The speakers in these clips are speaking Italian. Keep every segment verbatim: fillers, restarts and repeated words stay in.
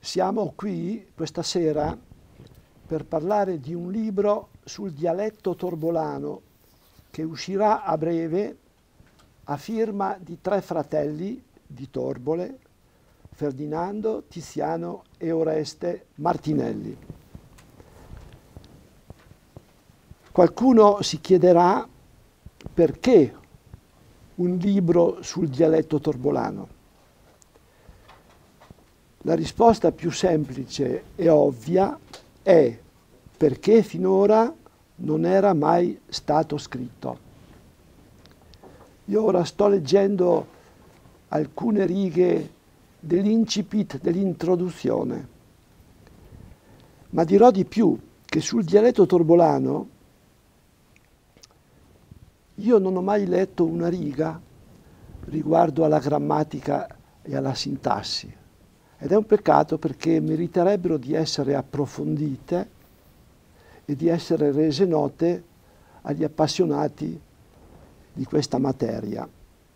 Siamo qui questa sera per parlare di un libro sul dialetto torbolano che uscirà a breve a firma di tre fratelli di Torbole, Ferdinando, Tiziano e Oreste Martinelli. Qualcuno si chiederà perché un libro sul dialetto torbolano. La risposta più semplice e ovvia è perché finora non era mai stato scritto. Io ora sto leggendo alcune righe dell'incipit, dell'introduzione, ma dirò di più, che sul dialetto torbolano io non ho mai letto una riga riguardo alla grammatica e alla sintassi. Ed è un peccato perché meriterebbero di essere approfondite e di essere rese note agli appassionati di questa materia.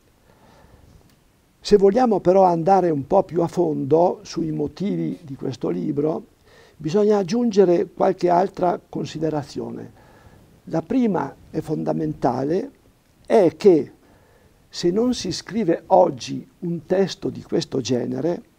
Se vogliamo però andare un po' più a fondo sui motivi di questo libro, bisogna aggiungere qualche altra considerazione. La prima e fondamentale è che se non si scrive oggi un testo di questo genere,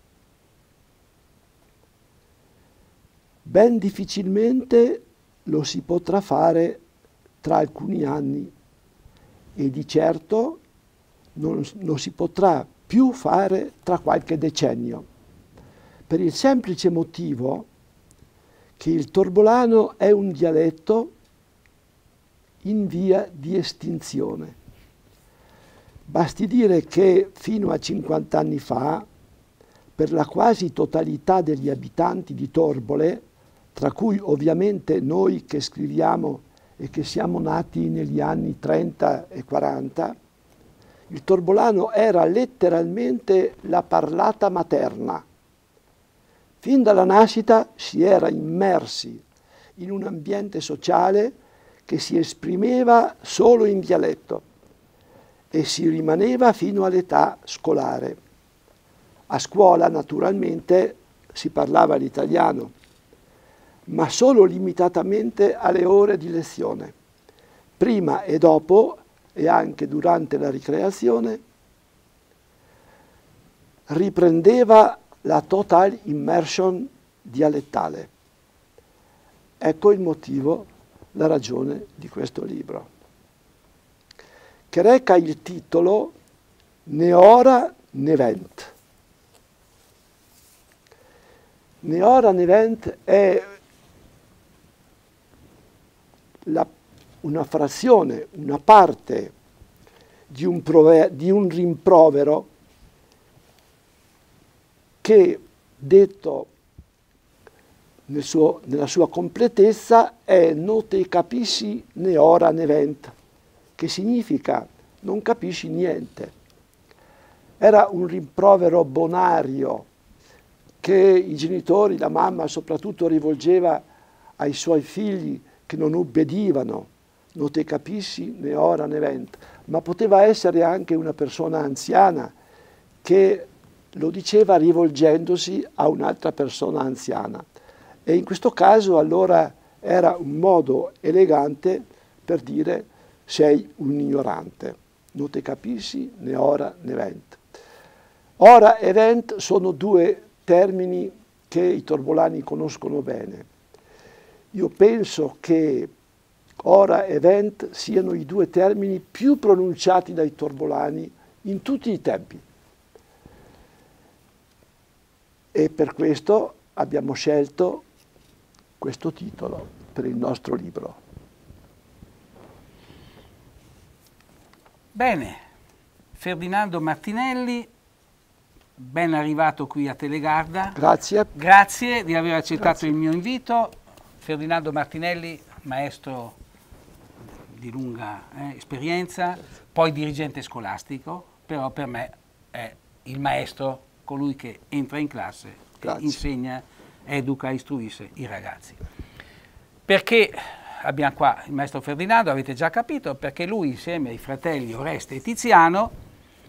ben difficilmente lo si potrà fare tra alcuni anni e di certo non lo si potrà più fare tra qualche decennio, per il semplice motivo che il torbolano è un dialetto in via di estinzione. Basti dire che fino a cinquanta anni fa, per la quasi totalità degli abitanti di Torbole, tra cui ovviamente noi che scriviamo e che siamo nati negli anni trenta e quaranta, il torbolano era letteralmente la parlata materna. Fin dalla nascita si era immersi in un ambiente sociale che si esprimeva solo in dialetto e si rimaneva fino all'età scolare. A scuola naturalmente si parlava l'italiano, ma solo limitatamente alle ore di lezione. Prima e dopo, e anche durante la ricreazione, riprendeva la total immersion dialettale. Ecco il motivo, la ragione di questo libro, che reca il titolo Ne ora ne vent. Ne ora ne vent è La, una frazione, una parte di un, di un rimprovero che, detto nel suo, nella sua completezza, è no te capisci ne ora ne vent, che significa non capisci niente. Era un rimprovero bonario che i genitori, la mamma soprattutto, rivolgeva ai suoi figli che non ubbidivano, non te capisci né ora né vent, ma poteva essere anche una persona anziana che lo diceva rivolgendosi a un'altra persona anziana. E in questo caso allora era un modo elegante per dire sei un ignorante, non te capisci né ora né vent. Ora e vent sono due termini che i torbolani conoscono bene. Io penso che ora e vent siano i due termini più pronunciati dai torbolani in tutti i tempi. E per questo abbiamo scelto questo titolo per il nostro libro. Bene, Ferdinando Martinelli, ben arrivato qui a Telegarda. Grazie. Grazie di aver accettato Grazie. il mio invito. Ferdinando Martinelli, maestro di lunga eh, esperienza, poi dirigente scolastico, però per me è il maestro, colui che entra in classe, e insegna, educa, istruisce i ragazzi. Perché abbiamo qua il maestro Ferdinando, avete già capito, perché lui insieme ai fratelli Oreste e Tiziano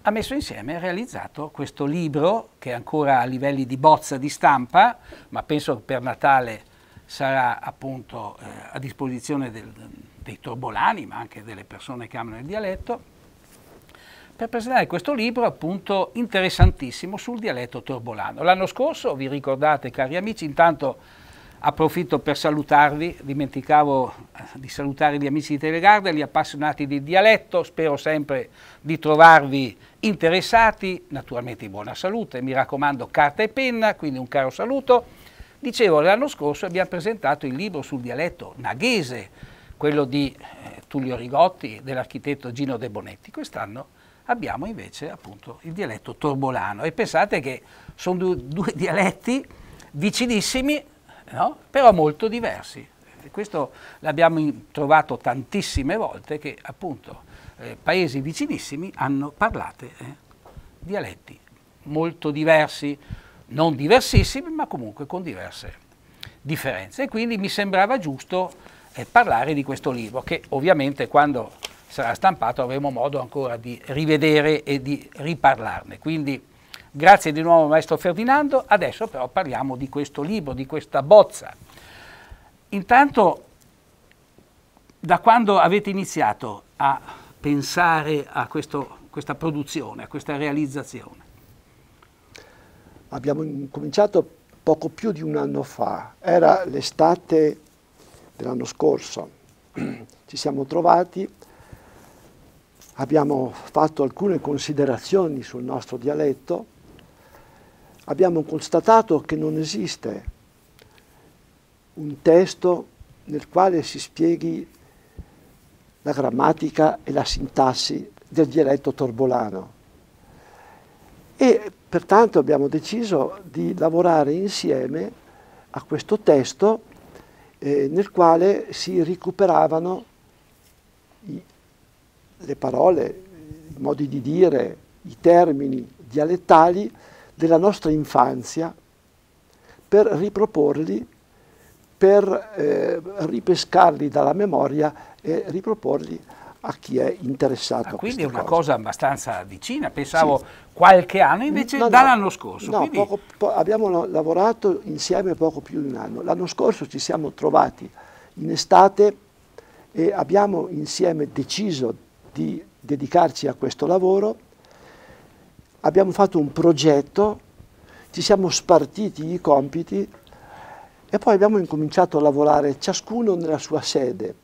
ha messo insieme e realizzato questo libro che è ancora a livelli di bozza di stampa, ma penso che per Natale sarà appunto eh, a disposizione del, dei torbolani, ma anche delle persone che amano il dialetto, per presentare questo libro appunto interessantissimo sul dialetto torbolano. L'anno scorso, vi ricordate cari amici, intanto approfitto per salutarvi, dimenticavo di salutare gli amici di Telegarda, gli appassionati di dialetto, spero sempre di trovarvi interessati, naturalmente in buona salute, mi raccomando carta e penna, quindi un caro saluto. Dicevo, l'anno scorso abbiamo presentato il libro sul dialetto naghese, quello di eh, Tullio Rigotti, dell'architetto Gino De Bonetti. Quest'anno abbiamo invece appunto il dialetto torbolano e pensate che sono due, due dialetti vicinissimi, no? Però molto diversi. E questo l'abbiamo trovato tantissime volte che appunto eh, paesi vicinissimi hanno parlate eh, dialetti molto diversi, non diversissimi, ma comunque con diverse differenze. E quindi mi sembrava giusto eh, parlare di questo libro, che ovviamente quando sarà stampato avremo modo ancora di rivedere e di riparlarne. Quindi grazie di nuovo maestro Ferdinando, adesso però parliamo di questo libro, di questa bozza. Intanto, da quando avete iniziato a pensare a questo, questa produzione, a questa realizzazione? Abbiamo cominciato poco più di un anno fa, era l'estate dell'anno scorso, ci siamo trovati, abbiamo fatto alcune considerazioni sul nostro dialetto, abbiamo constatato che non esiste un testo nel quale si spieghi la grammatica e la sintassi del dialetto torbolano e pertanto abbiamo deciso di lavorare insieme a questo testo eh, nel quale si recuperavano i, le parole, i modi di dire, i termini dialettali della nostra infanzia per riproporli, per eh, ripescarli dalla memoria e riproporli a chi è interessato. Ah, a quindi è una cose. cosa abbastanza vicina, pensavo sì. Qualche anno, invece no, dall'anno no, scorso. No, quindi... poco, po abbiamo lavorato insieme poco più di un anno. L'anno scorso ci siamo trovati in estate e abbiamo insieme deciso di dedicarci a questo lavoro. Abbiamo fatto un progetto, ci siamo spartiti i compiti e poi abbiamo incominciato a lavorare ciascuno nella sua sede.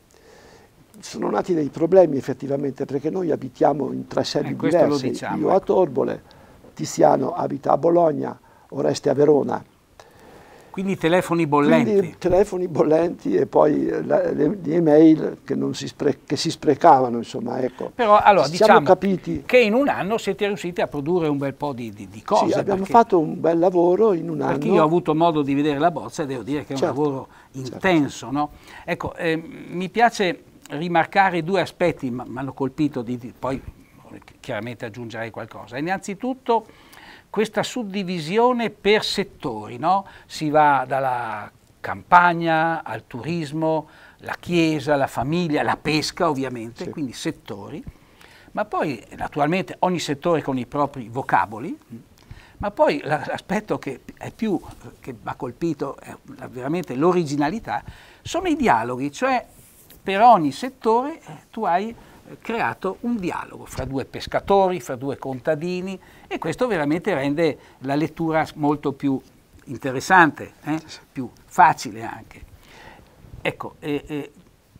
Sono nati dei problemi effettivamente perché noi abitiamo in tre sedi eh, diverse, diciamo, io ecco. a Torbole, Tiziano abita a Bologna, Oreste a Verona. Quindi telefoni bollenti. Quindi telefoni bollenti e poi la, le, le email che, non si spre che si sprecavano, insomma, ecco. Però allora Ci diciamo capiti... che in un anno siete riusciti a produrre un bel po' di, di, di cose. Sì, abbiamo perché, fatto un bel lavoro in un anno. Perché io ho avuto modo di vedere la bozza e devo dire che è certo, un lavoro intenso. Certo. No? Ecco, eh, mi piace rimarcare due aspetti, mi hanno colpito, di, di, poi chiaramente aggiungerei qualcosa. Innanzitutto questa suddivisione per settori, no? Si va dalla campagna al turismo, la chiesa, la famiglia, la pesca ovviamente, sì. Quindi settori, ma poi naturalmente ogni settore con i propri vocaboli, ma poi l'aspetto che è più, che mi ha colpito, è veramente l'originalità, sono i dialoghi, cioè per ogni settore tu hai creato un dialogo fra due pescatori, fra due contadini e questo veramente rende la lettura molto più interessante, eh? Più facile anche. Ecco, eh, eh,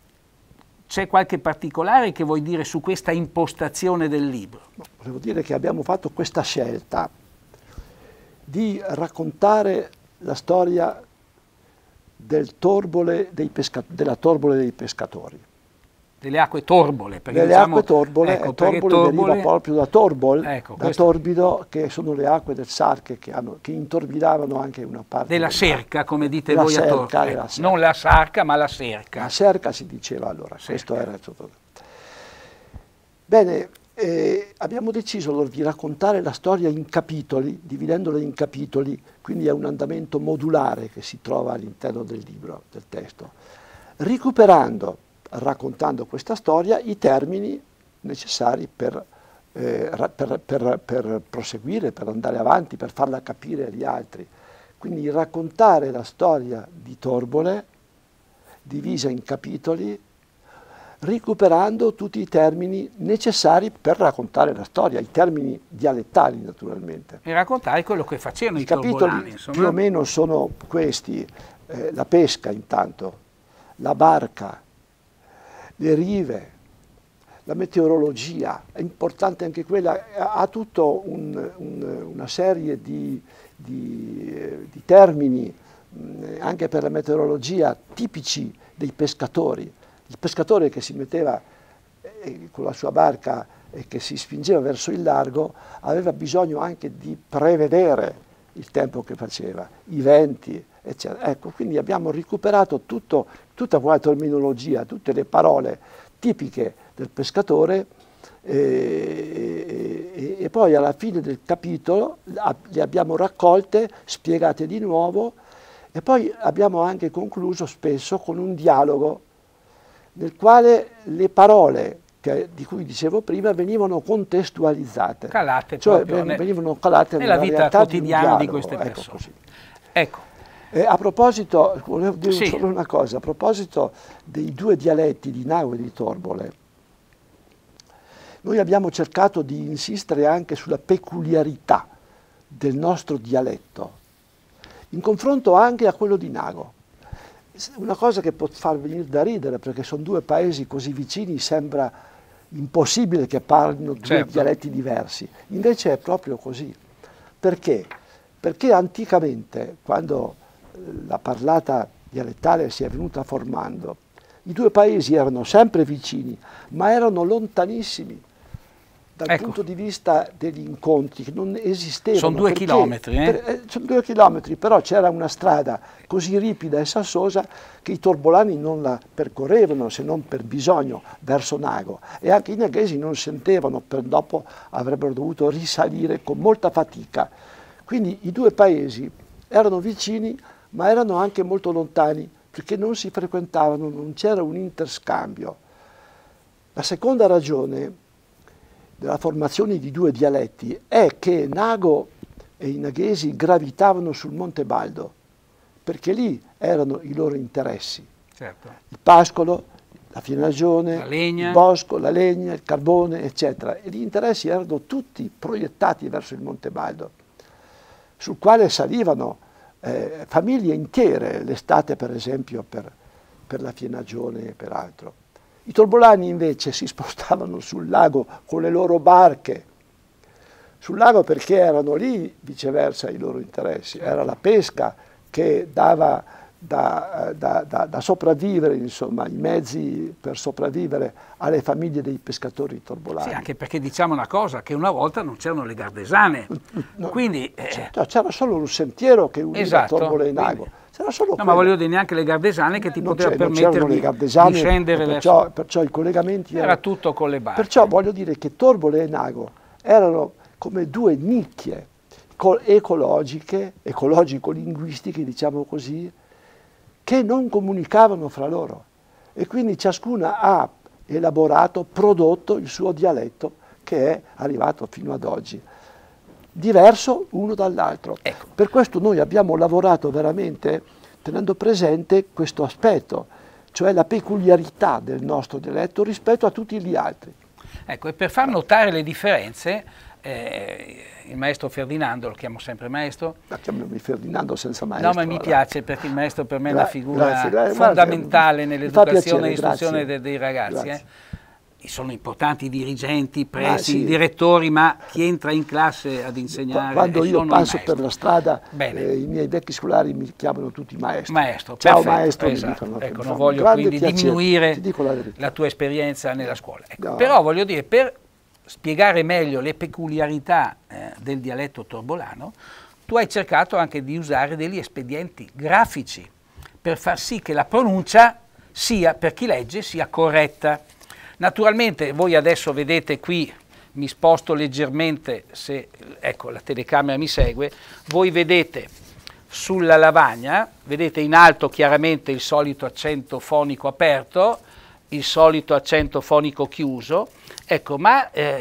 c'è qualche particolare che vuoi dire su questa impostazione del libro? No, volevo dire che abbiamo fatto questa scelta di raccontare la storia del torbole dei pesca della torbole dei pescatori. Delle acque torbole. Perché delle diciamo, acque torbole, ecco, torbole, torbole deriva proprio da torbol, ecco, da questo... torbido, che sono le acque del Sarche che, hanno, che intorbidavano anche una parte della del serca, come dite della voi serca, a Torre. ecco, Non la sarca, ma la serca. La serca si diceva allora, serca. Questo era tutto. Bene, eh, abbiamo deciso allora di raccontare la storia in capitoli, dividendola in capitoli, quindi è un andamento modulare che si trova all'interno del libro, del testo, recuperando, raccontando questa storia, i termini necessari per eh, per, per, per proseguire, per andare avanti, per farla capire agli altri. Quindi raccontare la storia di Torbole, divisa in capitoli, recuperando tutti i termini necessari per raccontare la storia, i termini dialettali naturalmente. E raccontare quello che facevano i, I capitoli torbolani, insomma. Più o meno sono questi: eh, la pesca intanto, la barca, le rive, la meteorologia, è importante anche quella, ha tutto un, un, una serie di, di, eh, di termini mh, anche per la meteorologia tipici dei pescatori. Il pescatore che si metteva eh, con la sua barca e che si spingeva verso il largo aveva bisogno anche di prevedere il tempo che faceva, i venti, eccetera. Ecco, quindi abbiamo recuperato tutto, tutta quella terminologia, tutte le parole tipiche del pescatore e, e, e poi alla fine del capitolo le abbiamo raccolte, spiegate di nuovo e poi abbiamo anche concluso spesso con un dialogo nel quale le parole che, di cui dicevo prima venivano contestualizzate, calate cioè proprio venivano calate nella nella vita quotidiana di, di queste ecco persone. Così. Ecco. Eh, a proposito, volevo dire Sì. solo una cosa, a proposito dei due dialetti di Nago e di Torbole, noi abbiamo cercato di insistere anche sulla peculiarità del nostro dialetto, in confronto anche a quello di Nago. Una cosa che può far venire da ridere, perché sono due paesi così vicini, sembra impossibile che parlino due certo. dialetti diversi. Invece è proprio così. Perché? Perché anticamente, quando la parlata dialettale si è venuta formando, i due paesi erano sempre vicini, ma erano lontanissimi dal ecco. punto di vista degli incontri, che non esistevano. Sono due perché, chilometri, eh? per, eh, sono due chilometri, però c'era una strada così ripida e sassosa che i torbolani non la percorrevano se non per bisogno verso Nago, e anche i naghesi non sentevano, per dopo avrebbero dovuto risalire con molta fatica. Quindi i due paesi erano vicini, ma erano anche molto lontani, perché non si frequentavano, non c'era un interscambio. La seconda ragione della formazione di due dialetti è che Nago e i naghesi gravitavano sul Monte Baldo, perché lì erano i loro interessi. Certo. Il pascolo, la fienagione, la legna. il bosco, la legna, il carbone, eccetera. E gli interessi erano tutti proiettati verso il Monte Baldo, sul quale salivano eh, famiglie intere l'estate, per esempio, per, per la fienagione e per altro. I torbolani invece si spostavano sul lago con le loro barche, sul lago perché erano lì viceversa i loro interessi, era la pesca che dava da, da, da, da sopravvivere, insomma, i mezzi per sopravvivere alle famiglie dei pescatori torbolani. Sì, anche perché diciamo una cosa, che una volta non c'erano le gardesane, no, quindi... Eh, c'era solo un sentiero che univa esatto, Torbole e Nago. Quindi, C'era solo no, quello. ma voglio dire, neanche le gardesane che ti non poteva permettere di, di scendere perciò, verso... perciò i collegamenti era erano, tutto con le barche. Perciò voglio dire che Torbole e Nago erano come due nicchie ecologiche, ecologico-linguistiche, diciamo così, che non comunicavano fra loro, e quindi ciascuna ha elaborato, prodotto il suo dialetto, che è arrivato fino ad oggi, diverso uno dall'altro. Ecco. Per questo noi abbiamo lavorato veramente tenendo presente questo aspetto, cioè la peculiarità del nostro dialetto rispetto a tutti gli altri. Ecco, e per far notare le differenze, eh, il maestro Ferdinando, lo chiamo sempre maestro. La chiamami Ferdinando senza maestro. No, ma mi allora. piace, perché il maestro per me è una figura grazie, grazie, fondamentale nell'educazione e nell'istruzione dei, dei ragazzi. Eh. Sono importanti i dirigenti, i presi, ah, sì. i direttori, ma chi entra in classe ad insegnare Quando io passo per la strada, eh, i miei vecchi scolari mi chiamano tutti maestro. Maestro, ciao perfetto, maestro, esatto. mi dicono. Ecco, non voglio quindi piacere. diminuire la, la tua esperienza nella scuola. Ecco, no. Però voglio dire, per spiegare meglio le peculiarità eh, del dialetto torbolano, tu hai cercato anche di usare degli espedienti grafici per far sì che la pronuncia sia, per chi legge, sia corretta. Naturalmente voi adesso vedete qui, mi sposto leggermente, se ecco, la telecamera mi segue, voi vedete sulla lavagna, vedete in alto chiaramente il solito accento fonico aperto, il solito accento fonico chiuso, ecco, ma eh,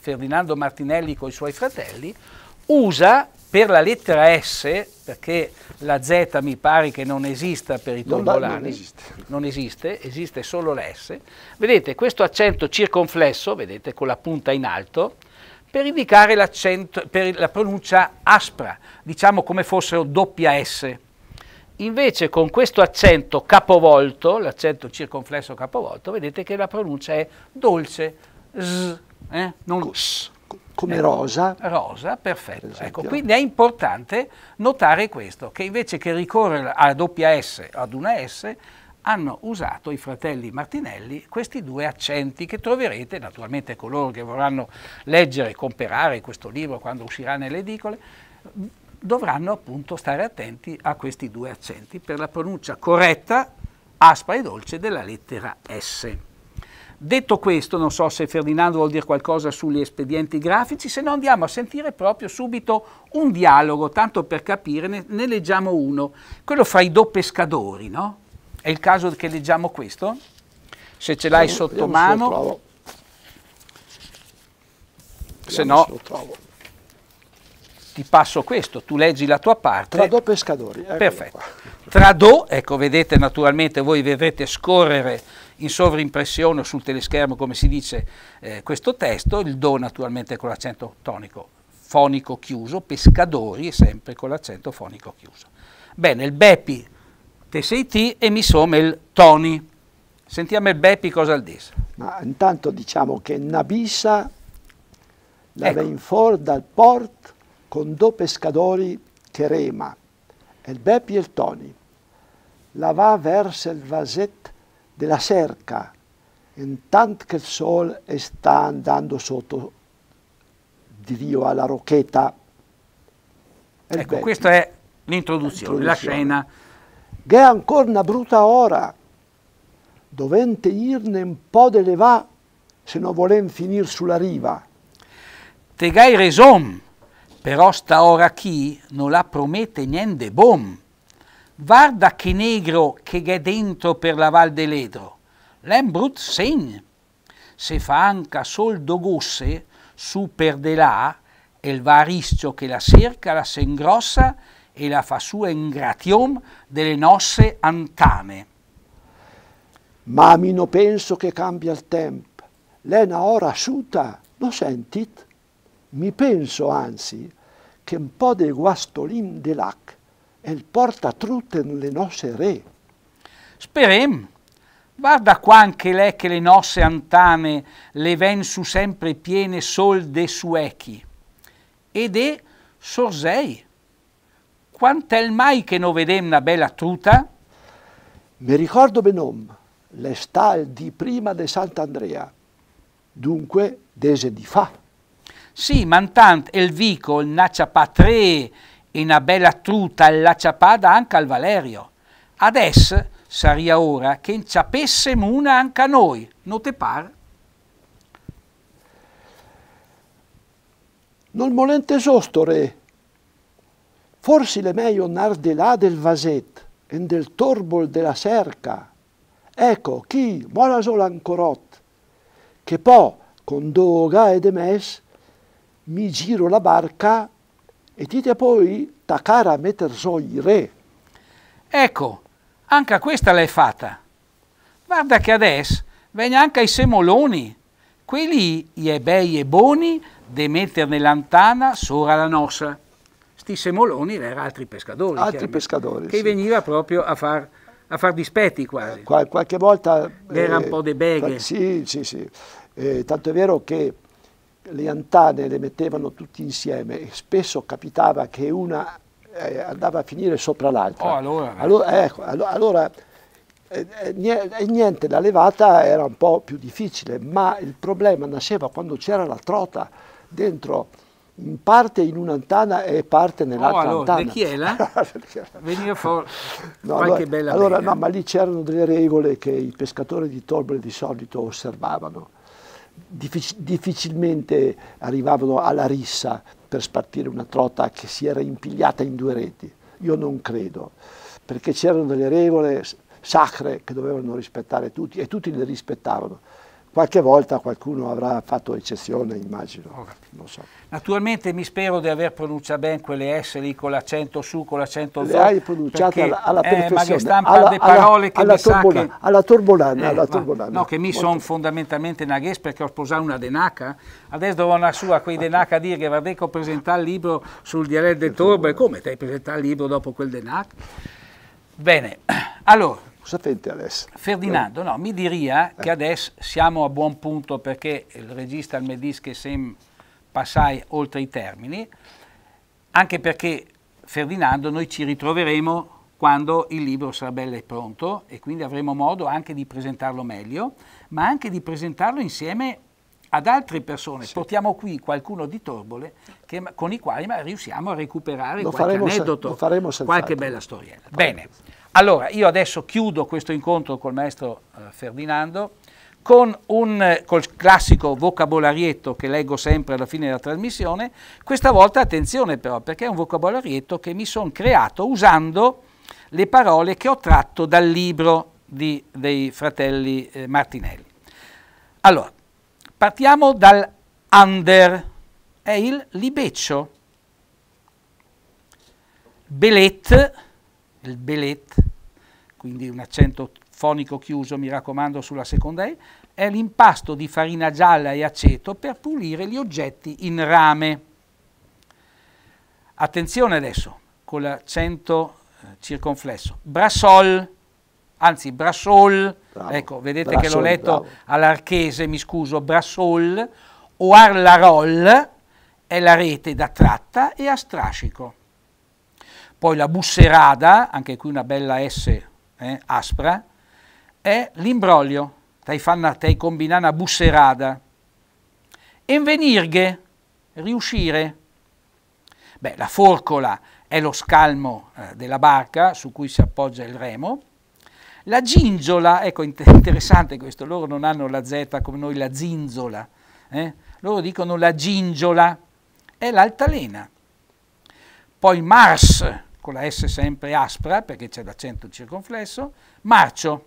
Ferdinando Martinelli con i suoi fratelli, usa per la lettera S, perché la Z mi pare che non esista per i tombolani, non, non, esiste. non esiste, esiste solo la S, vedete questo accento circonflesso, vedete con la punta in alto, per indicare l'accento, per la pronuncia aspra, diciamo come fossero doppia S. Invece con questo accento capovolto, l'accento circonflesso capovolto, vedete che la pronuncia è dolce, S, eh? non S. Come rosa. Rosa, perfetto. Ecco, quindi è importante notare questo, che invece che ricorrere a doppia S ad una S, hanno usato i fratelli Martinelli questi due accenti che troverete, naturalmente coloro che vorranno leggere e comprare questo libro quando uscirà nelle edicole, dovranno appunto stare attenti a questi due accenti per la pronuncia corretta, aspra e dolce della lettera S. Detto questo, non so se Ferdinando vuol dire qualcosa sugli espedienti grafici, se no andiamo a sentire proprio subito un dialogo, tanto per capire, ne, ne leggiamo uno, quello fra i due pescatori, no? È il caso che leggiamo questo? Se ce l'hai sotto mano, se no ti passo questo, tu leggi la tua parte. Tra due pescatori. Perfetto. Tra do, ecco, vedete naturalmente, voi vedrete scorrere in sovrimpressione sul teleschermo, come si dice, eh, questo testo, il do naturalmente con l'accento tonico fonico chiuso, pescadori è sempre con l'accento fonico chiuso. Bene, il Beppi te sei ti e mi sono il Toni. Sentiamo il Beppi cosa il dice. Ma intanto diciamo che Nabissa la ecco. ven fuori dal port con due pescatori che rema, il Beppi e il Toni. La va verso il vaset della cerca, intanto che il sole sta andando sotto di Rio alla Rocchetta. Ecco, Beppi. Questa è l'introduzione, la scena. Che è ancora una brutta ora, dovente irne un po' de levà se non volem finire sulla riva. Te gai resom, però sta ora chi non la promette niente bom. Guarda che negro che è dentro per la Val de Ledro, l'è un brut segno. Se fa anche sol dogosse su per de là, e il variscio che la cerca la se ingrossa e la fa sua ingration delle nosse antane. Ma mi no penso che cambia il tempo, l'è una ora asciutta, lo sentit? Mi penso anzi che un po' de guastolin de lac e il porta trutte nelle nostre re. Sperem, guarda qua anche lei che le nostre antane le ven su sempre piene sol de suechi. Ed è sorsei. Quant'è mai che non vedem una bella truta? Mi ricordo benom, le sta di prima de Sant'Andrea, dunque dese di fa. Sì, ma intanto il vico, il nacciapà tre, e una bella truta la ciapada anche al Valerio. Adesso saria ora che inciapessimo una anche a noi, non te pare? Non volente sosto, re. Forse le meglio andar de là del vaset e del torbol della cerca. Ecco, chi, buona sola ancorot, che poi, con doga e de mes, mi giro la barca e dite poi tacara a metter so i re. Ecco, anche questa l'hai fatta. Guarda che adesso vengono anche i semoloni, quelli gli è bei e buoni de metter nell'antana sopra la nostra. Sti semoloni erano altri pescatori. Altri pescatori, Che sì. veniva proprio a far, a far dispetti quasi. Qual, qualche volta... Era eh, un po' de beghe. Sì, sì, sì. Eh, tanto è vero che le antane le mettevano tutti insieme e spesso capitava che una eh, andava a finire sopra l'altra. Oh, allora, allora, ecco, allora eh, eh, niente, la levata era un po' più difficile, ma il problema nasceva quando c'era la trota dentro, in parte in un'antana e parte nell'altra oh, allora, antana. De chi è là? Veniva fuori no, qualche allora, bella allora bega. no, ma lì c'erano delle regole che i pescatori di Torbole di solito osservavano. Diffic difficilmente arrivavano alla rissa per spartire una trota che si era impigliata in due reti. Io non credo, perché c'erano delle regole sacre che dovevano rispettare tutti e tutti le rispettavano. qualche volta qualcuno avrà fatto eccezione, immagino. Non so. Naturalmente mi spero di aver pronunciato bene quelle S lì con l'accento su, con l'accento Le zo. hai pronunciate perché, alla, alla eh, perfezione. ma che stampa alla, le parole che alla, mi sa torbolana, che... alla torbolana, Eh, alla ma, torbolana. no, che mi sono fondamentalmente naghes perché ho sposato una denaca. Adesso devo andare su a quei denaca a dire che guarda che ho presentato il libro sul dialetto del Torbo. Come ti hai presentato il libro dopo quel denaca? Bene, allora... Cosa fate adesso? Ferdinando, no, mi diria che adesso siamo a buon punto perché il regista mi dice che siamo passati oltre i termini, anche perché Ferdinando noi ci ritroveremo quando il libro sarà bello e pronto e quindi avremo modo anche di presentarlo meglio, ma anche di presentarlo insieme ad altre persone. Sì. Portiamo qui qualcuno di Torbole che, con i quali riusciamo a recuperare lo qualche aneddoto, qualche bella storiella. Bene. Allora, io adesso chiudo questo incontro col maestro eh, Ferdinando con un eh, col classico vocabolarietto che leggo sempre alla fine della trasmissione. Questa volta attenzione però, perché è un vocabolarietto che mi sono creato usando le parole che ho tratto dal libro di, dei fratelli eh, Martinelli. Allora, partiamo dal under, è il libeccio. Belet, il belet, quindi un accento fonico chiuso, mi raccomando, sulla seconda E, è l'impasto di farina gialla e aceto per pulire gli oggetti in rame. Attenzione adesso, con l'accento eh, circonflesso. Brasol, anzi brasol, bravo, ecco, vedete brasol, che l'ho letto all'archese, mi scuso, brasol, o arlarol è la rete da tratta e a strascico. Poi la busserada, anche qui una bella S eh, aspra, è l'imbroglio, tai fanno, tai combinare una busserada. Envenirghe, riuscire. Beh, la forcola è lo scalmo eh, della barca su cui si appoggia il remo. La gingiola, ecco, interessante questo, loro non hanno la Z come noi, la zinzola, eh? Loro dicono la gingiola, è l'altalena. Poi Mars, con la S sempre aspra, perché c'è l'accento circonflesso, marcio.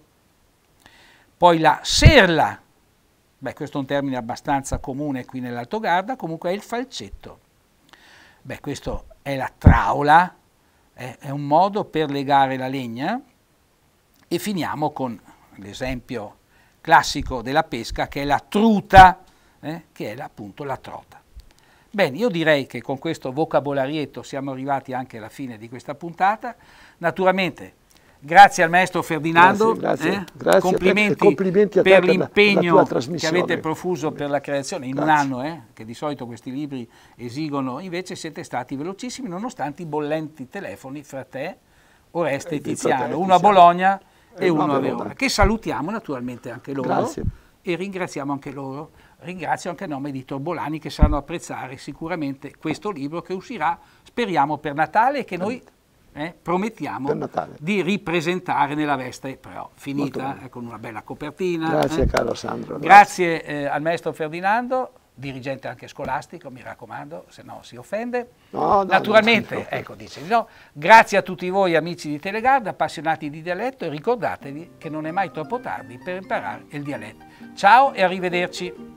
Poi la serla, beh, questo è un termine abbastanza comune qui nell'Alto Garda, comunque è il falcetto. Beh, questo è la traula, è, è un modo per legare la legna, e finiamo con l'esempio classico della pesca, che è la truta, eh, che è appunto la trota. Bene, io direi che con questo vocabolarietto siamo arrivati anche alla fine di questa puntata. Naturalmente, grazie al maestro Ferdinando, grazie, grazie, eh? grazie complimenti, complimenti per per l'impegno che avete profuso per la creazione in grazie. un anno, eh? che di solito questi libri esigono, invece siete stati velocissimi nonostante i bollenti telefoni fra te, Oreste e Tiziano, uno a Bologna e, e uno a Verona, che salutiamo naturalmente anche loro grazie. e ringraziamo anche loro. Ringrazio anche a nome di Torbolani che sanno apprezzare sicuramente questo libro che uscirà, speriamo, per Natale e che noi eh, promettiamo di ripresentare nella veste però finita eh, con una bella copertina. Grazie eh. caro Sandro. Grazie, grazie eh, al maestro Ferdinando, dirigente anche scolastico, mi raccomando, se no si offende. No, no, Naturalmente, no, ecco, dice di no. Grazie a tutti voi amici di Telegarda, appassionati di dialetto, e ricordatevi che non è mai troppo tardi per imparare il dialetto. Ciao e arrivederci.